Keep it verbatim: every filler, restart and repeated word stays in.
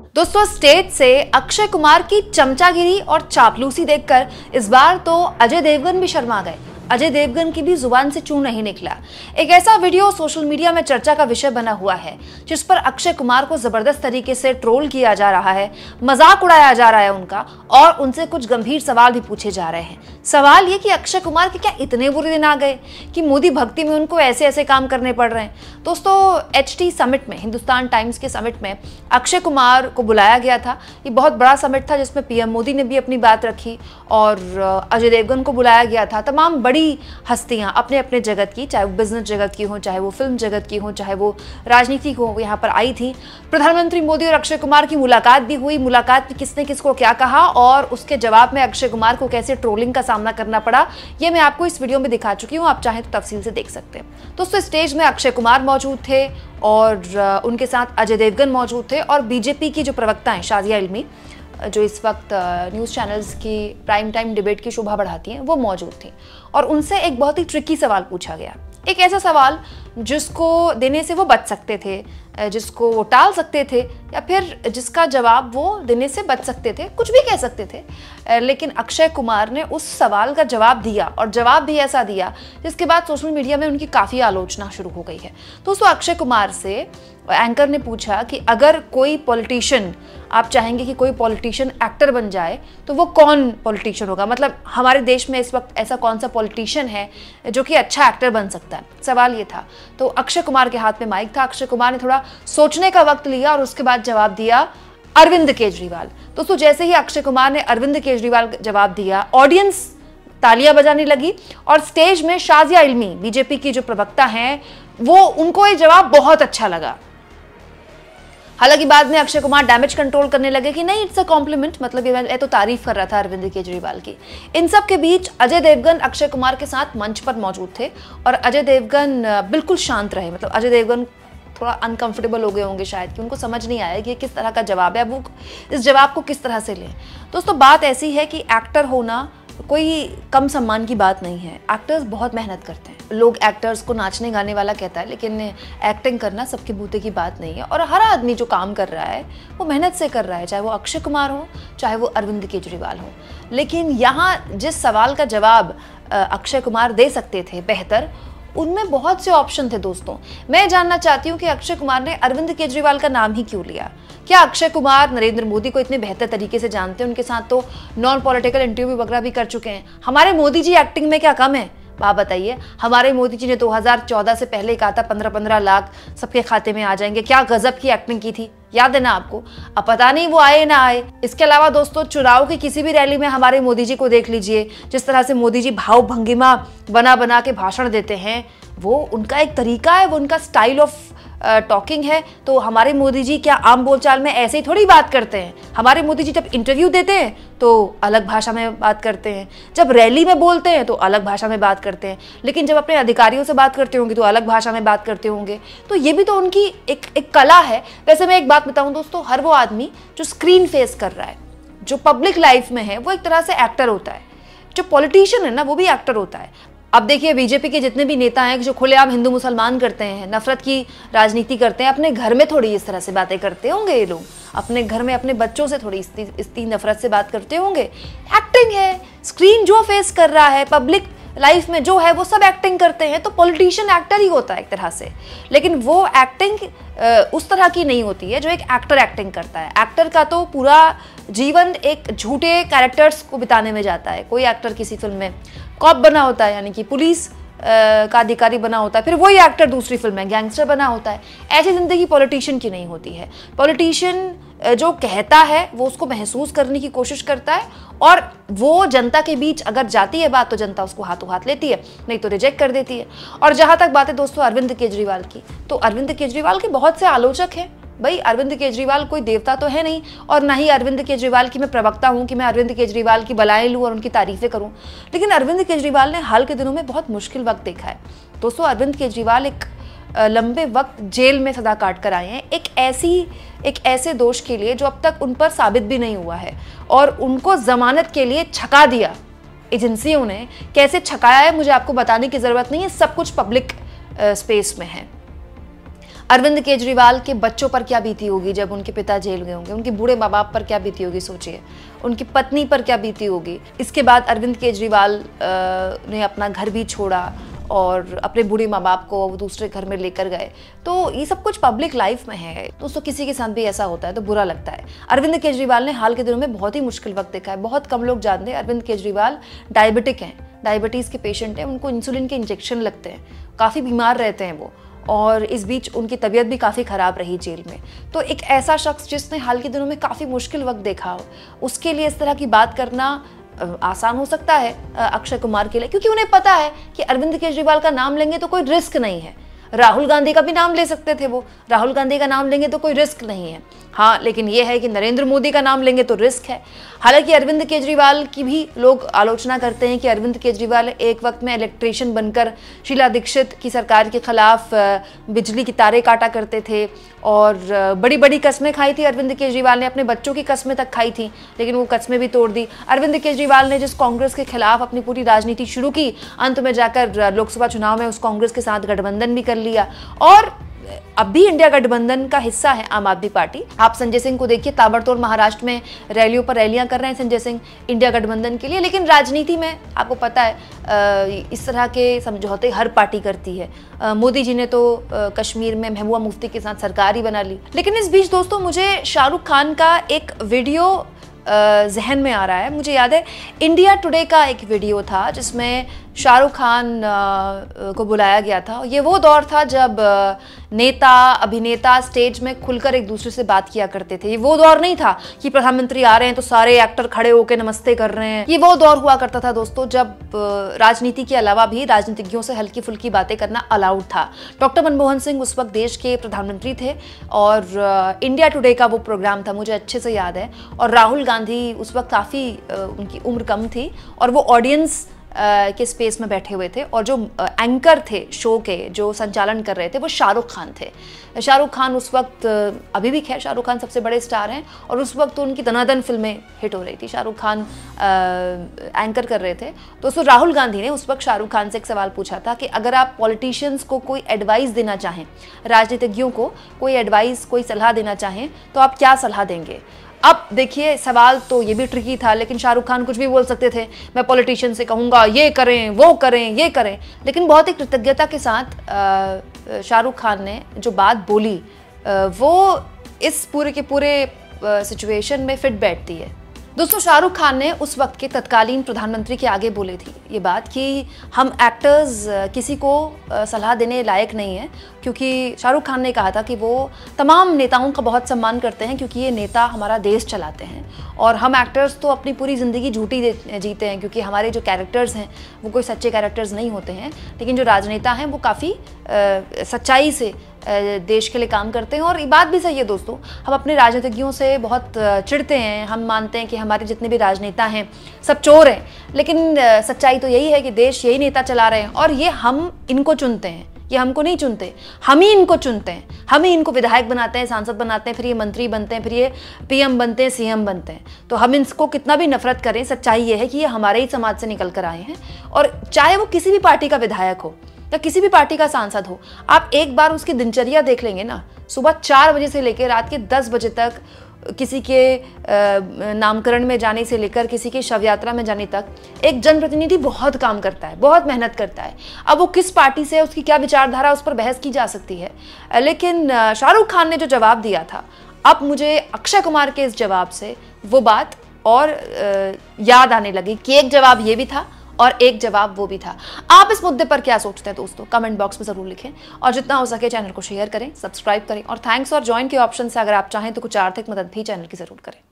दोस्तों, स्टेज से अक्षय कुमार की चमचागिरी और चापलूसी देखकर इस बार तो अजय देवगन भी शर्मा गए। अजय देवगन की भी जुबान से चूं नहीं निकला। एक ऐसा वीडियो सोशल मीडिया में चर्चा का विषय बना हुआ है जिस पर अक्षय कुमार को जबरदस्त तरीके से ट्रोल किया जा रहा है, मजाक उड़ाया जा रहा है उनका, और उनसे कुछ गंभीर सवाल भी पूछे जा रहे हैं। सवाल ये कि अक्षय कुमार के क्या इतने बुरे दिन आ गए कि मोदी भक्ति में उनको ऐसे ऐसे काम करने पड़ रहे हैं। दोस्तों, एच टी समिट में, हिंदुस्तान टाइम्स के समिट में अक्षय कुमार को बुलाया गया था। ये बहुत बड़ा समिट था जिसमें पीएम मोदी ने भी अपनी बात रखी और अजय देवगन को बुलाया गया था। तमाम बड़ी हस्तियां अपने अपने जगत की, चाहे वो बिजनेस जगत की हो, चाहे वो फिल्म जगत की हो, चाहे वो राजनीति हो, यहाँ पर आई थी। प्रधानमंत्री मोदी और अक्षय कुमार की मुलाकात भी हुई। मुलाकात में किसने किसको क्या कहा और उसके जवाब में अक्षय कुमार को कैसे ट्रोलिंग का सामना करना पड़ा, ये मैं आपको इस वीडियो में दिखा चुकी हूँ। आप चाहें तो तफसील से देख सकते हैं। दोस्तों, स्टेज में अक्षय कुमार मौजूद थे और उनके साथ अजय देवगन मौजूद थे और बीजेपी की जो प्रवक्ता हैं शाजिया इल्मी, जो इस वक्त न्यूज़ चैनल्स की प्राइम टाइम डिबेट की शोभा बढ़ाती हैं, वो मौजूद थी। और उनसे एक बहुत ही ट्रिकी सवाल पूछा गया, एक ऐसा सवाल जिसको देने से वो बच सकते थे, जिसको वो टाल सकते थे, या फिर जिसका जवाब वो देने से बच सकते थे, कुछ भी कह सकते थे। लेकिन अक्षय कुमार ने उस सवाल का जवाब दिया और जवाब भी ऐसा दिया जिसके बाद सोशल मीडिया में उनकी काफ़ी आलोचना शुरू हो गई है। दोस्तों, अक्षय कुमार से एंकर ने पूछा कि अगर कोई पॉलिटिशियन, आप चाहेंगे कि कोई पॉलिटिशियन एक्टर बन जाए तो वो कौन पॉलिटिशियन होगा, मतलब हमारे देश में इस वक्त ऐसा कौन सा पॉलिटिशियन है जो कि अच्छा एक्टर बन सकता है, सवाल ये था। तो अक्षय कुमार के हाथ में माइक था। अक्षय कुमार ने थोड़ा सोचने का वक्त लिया और उसके बाद जवाब दिया, अरविंद केजरीवाल। दोस्तों, जैसे ही अक्षय कुमार ने अरविंद केजरीवाल जवाब दिया, ऑडियंस तालियां बजाने लगी और स्टेज में शाजिया इल्मी, बीजेपी की जो प्रवक्ता हैं, वो उनको ये जवाब बहुत अच्छा लगा। हालांकि बाद में अक्षय कुमार डैमेज कंट्रोल करने लगे कि नहीं, इट्स अ कॉम्प्लीमेंट, मतलब ये तो तारीफ कर रहा था अरविंद केजरीवाल की। इन सब के बीच अजय देवगन अक्षय कुमार के साथ मंच पर मौजूद थे और अजय देवगन बिल्कुल शांत रहे। मतलब अजय देवगन थोड़ा अनकंफर्टेबल हो गए होंगे शायद, कि उनको समझ नहीं आया कि किस तरह का जवाब है, वो इस जवाब को किस तरह से लें। दोस्तों, बात ऐसी है कि एक्टर होना कोई कम सम्मान की बात नहीं है। एक्टर्स बहुत मेहनत करते हैं। लोग एक्टर्स को नाचने गाने वाला कहता है, लेकिन एक्टिंग करना सबके बूते की बात नहीं है। और हर आदमी जो काम कर रहा है वो मेहनत से कर रहा है, चाहे वो अक्षय कुमार हो, चाहे वो अरविंद केजरीवाल हो। लेकिन यहाँ जिस सवाल का जवाब अक्षय कुमार दे सकते थे बेहतर, उनमें बहुत से ऑप्शन थे। दोस्तों, मैं जानना चाहती हूँ कि अक्षय कुमार ने अरविंद केजरीवाल का नाम ही क्यों लिया। क्या अक्षय कुमार नरेंद्र मोदी को इतने बेहतर तरीके से जानते हैं? उनके साथ तो नॉन पॉलिटिकल इंटरव्यू वगैरह भी कर चुके हैं। हमारे मोदी जी एक्टिंग में क्या कम है, आप बताइए। हमारे मोदी जी ने दो हज़ार चौदह से पहले कहा था पंद्रह पंद्रह लाख सबके खाते में आ जाएंगे। क्या गजब की एक्टिंग की थी, याद है ना आपको? अब पता नहीं वो आए ना आए। इसके अलावा दोस्तों, चुनाव की किसी भी रैली में हमारे मोदी जी को देख लीजिए, जिस तरह से मोदी जी भाव भंगिमा बना बना के भाषण देते हैं, वो उनका एक तरीका है, वो उनका स्टाइल ऑफ टॉकिंग है। तो हमारे मोदी जी क्या आम बोलचाल में ऐसे ही थोड़ी बात करते हैं? हमारे मोदी जी जब इंटरव्यू देते हैं तो अलग भाषा में बात करते हैं, जब रैली में बोलते हैं तो अलग भाषा में बात करते हैं, लेकिन जब अपने अधिकारियों से बात करते होंगे तो अलग भाषा में बात करते होंगे। तो ये भी तो उनकी एक एक कला है। वैसे मैं एक बात बताऊं दोस्तों, हर वो आदमी जो स्क्रीन फेस कर रहा है, जो पब्लिक लाइफ में है, वो एक तरह से एक्टर होता है। जो पॉलिटिशियन है ना, वो भी एक्टर होता है। अब देखिए, बीजेपी के जितने भी नेता हैं जो खुलेआम हिंदू मुसलमान करते हैं, नफरत की राजनीति करते हैं, अपने घर में थोड़ी इस तरह से बातें करते होंगे ये लोग, अपने घर में अपने बच्चों से थोड़ी इस इतनी नफरत से बात करते होंगे। एक्टिंग है, स्क्रीन जो फेस कर रहा है, पब्लिक लाइफ में जो है, वो सब एक्टिंग करते हैं। तो पॉलिटिशियन एक्टर ही होता है एक तरह से, लेकिन वो एक्टिंग उस तरह की नहीं होती है जो एक एक्टर एक्टिंग करता है। एक्टर का तो पूरा जीवन एक झूठे कैरेक्टर्स को बिताने में जाता है। कोई एक्टर किसी फिल्म में कॉप बना होता है, यानी कि पुलिस का अधिकारी बना होता है, फिर वही एक्टर दूसरी फिल्म में गैंगस्टर बना होता है। ऐसी जिंदगी पॉलिटिशियन की नहीं होती है। पॉलिटिशियन जो कहता है वो उसको महसूस करने की कोशिश करता है, और वो जनता के बीच अगर जाती है बात तो जनता उसको हाथों हाथ लेती है, नहीं तो रिजेक्ट कर देती है। और जहाँ तक बात है दोस्तों अरविंद केजरीवाल की, तो अरविंद केजरीवाल के बहुत से आलोचक हैं। भाई, अरविंद केजरीवाल कोई देवता तो है नहीं, और ना ही अरविंद केजरीवाल की मैं प्रवक्ता हूं कि मैं अरविंद केजरीवाल की बलाएं लूं और उनकी तारीफें करूं। लेकिन अरविंद केजरीवाल ने हाल के दिनों में बहुत मुश्किल वक्त देखा है। दोस्तों, अरविंद केजरीवाल एक लंबे वक्त जेल में सदा काट कर आए हैं, एक ऐसी एक ऐसे दोष के लिए जो अब तक उन पर साबित भी नहीं हुआ है, और उनको जमानत के लिए छका दिया एजेंसियों ने। कैसे छकाया है मुझे आपको बताने की जरूरत नहीं है, सब कुछ पब्लिक स्पेस में है। अरविंद केजरीवाल के बच्चों पर क्या बीती होगी जब उनके पिता जेल गए होंगे, उनके बूढ़े माँ बाप पर क्या बीती होगी सोचिए, उनकी पत्नी पर क्या बीती होगी। इसके बाद अरविंद केजरीवाल ने अपना घर भी छोड़ा और अपने बूढ़े माँ बाप को वो दूसरे घर में लेकर गए। तो ये सब कुछ पब्लिक लाइफ में है दोस्तों, किसी के साथ भी ऐसा होता है तो बुरा लगता है। अरविंद केजरीवाल ने हाल के दिनों में बहुत ही मुश्किल वक्त देखा है। बहुत कम लोग जानते हैं अरविंद केजरीवाल डायबिटिक हैं, डायबिटीज़ के पेशेंट हैं, उनको इंसुलिन के इंजेक्शन लगते हैं, काफ़ी बीमार रहते हैं वो, और इस बीच उनकी तबीयत भी काफ़ी ख़राब रही जेल में। तो एक ऐसा शख्स जिसने हाल के दिनों में काफ़ी मुश्किल वक्त देखा हो, उसके लिए इस तरह की बात करना आसान हो सकता है अक्षय कुमार के लिए, क्योंकि उन्हें पता है कि अरविंद केजरीवाल का नाम लेंगे तो कोई रिस्क नहीं है। राहुल गांधी का भी नाम ले सकते थे वो, राहुल गांधी का नाम लेंगे तो कोई रिस्क नहीं है। हाँ, लेकिन ये है कि नरेंद्र मोदी का नाम लेंगे तो रिस्क है। हालांकि अरविंद केजरीवाल की भी लोग आलोचना करते हैं कि अरविंद केजरीवाल एक वक्त में इलेक्ट्रीशियन बनकर शीला दीक्षित की सरकार के खिलाफ बिजली की तारें काटा करते थे और बड़ी बड़ी कस्में खाई थी अरविंद केजरीवाल ने, अपने बच्चों की कस्में तक खाई थी, लेकिन वो कस्में भी तोड़ दी। अरविंद केजरीवाल ने जिस कांग्रेस के खिलाफ अपनी पूरी राजनीति शुरू की, अंत में जाकर लोकसभा चुनाव में उस कांग्रेस के साथ गठबंधन भी कर लिया और अब भी इंडिया गठबंधन का हिस्सा है आम आदमी पार्टी। आप संजय सिंह को देखिए, ताबड़तोड़ महाराष्ट्र में रैलियों पर रैलियां कर रहे हैं संजय सिंह इंडिया गठबंधन के लिए। लेकिन राजनीति में आपको पता है इस तरह के समझौते हर पार्टी करती है। मोदी जी ने तो कश्मीर में महबूबा मुफ्ती के साथ सरकार ही बना ली। लेकिन इस बीच दोस्तों मुझे शाहरुख खान का एक वीडियो जहन में आ रहा है। मुझे याद है इंडिया टुडे का एक वीडियो था जिसमें शाहरुख खान को बुलाया गया था। ये वो दौर था जब नेता अभिनेता स्टेज में खुलकर एक दूसरे से बात किया करते थे। ये वो दौर नहीं था कि प्रधानमंत्री आ रहे हैं तो सारे एक्टर खड़े होकर नमस्ते कर रहे हैं। ये वो दौर हुआ करता था दोस्तों जब राजनीति के अलावा भी राजनीतिज्ञों से हल्की फुल्की बातें करना अलाउड था। डॉक्टर मनमोहन सिंह उस वक्त देश के प्रधानमंत्री थे और इंडिया टुडे का वो प्रोग्राम था, मुझे अच्छे से याद है। और राहुल गांधी उस वक्त काफ़ी उनकी उम्र कम थी और वो ऑडियंस के स्पेस में बैठे हुए थे और जो एंकर थे शो के, जो संचालन कर रहे थे, वो शाहरुख खान थे। शाहरुख खान उस वक्त, अभी भी खैर शाहरुख खान सबसे बड़े स्टार हैं और उस वक्त तो उनकी दनादन फिल्में हिट हो रही थी। शाहरुख खान आ, एंकर कर रहे थे। तो उसको राहुल गांधी ने उस वक्त शाहरुख खान से एक सवाल पूछा था कि अगर आप पॉलिटिशियंस को कोई एडवाइस देना चाहें, राजनीतिज्ञों को कोई एडवाइस, कोई सलाह देना चाहें, तो आप क्या सलाह देंगे। अब देखिए सवाल तो ये भी ट्रिकी था, लेकिन शाहरुख खान कुछ भी बोल सकते थे। मैं पॉलिटिशियन से कहूँगा ये करें, वो करें, ये करें। लेकिन बहुत ही कृतज्ञता के साथ शाहरुख खान ने जो बात बोली वो इस पूरे के पूरे सिचुएशन में फिट बैठती है। दोस्तों शाहरुख खान ने उस वक्त के तत्कालीन प्रधानमंत्री के आगे बोले थी ये बात कि हम एक्टर्स किसी को सलाह देने लायक नहीं है, क्योंकि शाहरुख खान ने कहा था कि वो तमाम नेताओं का बहुत सम्मान करते हैं क्योंकि ये नेता हमारा देश चलाते हैं और हम एक्टर्स तो अपनी पूरी ज़िंदगी झूठी जीते हैं क्योंकि हमारे जो कैरेक्टर्स हैं वो कोई सच्चे कैरेक्टर्स नहीं होते हैं। लेकिन जो राजनेता हैं वो काफ़ी सच्चाई से देश के लिए काम करते हैं। और ये बात भी सही है दोस्तों, हम अपने राजनीतिज्ञों से बहुत चिढ़ते हैं, हम मानते हैं कि हमारे जितने भी राजनेता हैं सब चोर हैं, लेकिन सच्चाई तो यही है कि देश यही नेता चला रहे हैं और ये हम इनको चुनते हैं, ये हमको नहीं चुनते, हम ही इनको चुनते हैं, हम ही इनको विधायक बनाते हैं, सांसद बनाते हैं, फिर ये मंत्री बनते हैं, फिर ये पीएम बनते हैं, सीएम बनते हैं। तो हम इनको कितना भी नफरत करें, सच्चाई ये है कि ये हमारे ही समाज से निकल कर आए हैं। और चाहे वो किसी भी पार्टी का विधायक हो या किसी भी पार्टी का सांसद हो, आप एक बार उसकी दिनचर्या देख लेंगे ना, सुबह चार बजे से लेकर रात के दस बजे तक, किसी के नामकरण में जाने से लेकर किसी की शव यात्रा में जाने तक, एक जनप्रतिनिधि बहुत काम करता है, बहुत मेहनत करता है। अब वो किस पार्टी से है, उसकी क्या विचारधारा, उस पर बहस की जा सकती है। लेकिन शाहरुख खान ने जो जवाब दिया था, अब मुझे अक्षय कुमार के इस जवाब से वो बात और याद आने लगी कि एक जवाब ये भी था और एक जवाब वो भी था। आप इस मुद्दे पर क्या सोचते हैं दोस्तों, कमेंट बॉक्स में जरूर लिखें और जितना हो सके चैनल को शेयर करें, सब्सक्राइब करें और थैंक्स और ज्वाइन के ऑप्शन से अगर आप चाहें तो कुछ आर्थिक मदद भी चैनल की जरूर करें।